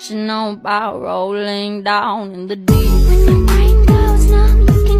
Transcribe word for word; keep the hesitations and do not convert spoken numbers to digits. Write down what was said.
you know about rolling down in the deep. When the night goes numb, you can